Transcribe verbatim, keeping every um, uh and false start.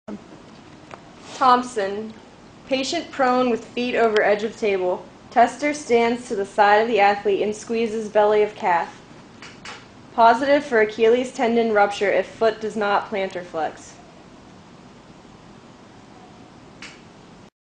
Thompson. Patient prone with feet over edge of table. Tester stands to the side of the athlete and squeezes belly of calf. Positive for Achilles tendon rupture if foot does not plantar flex.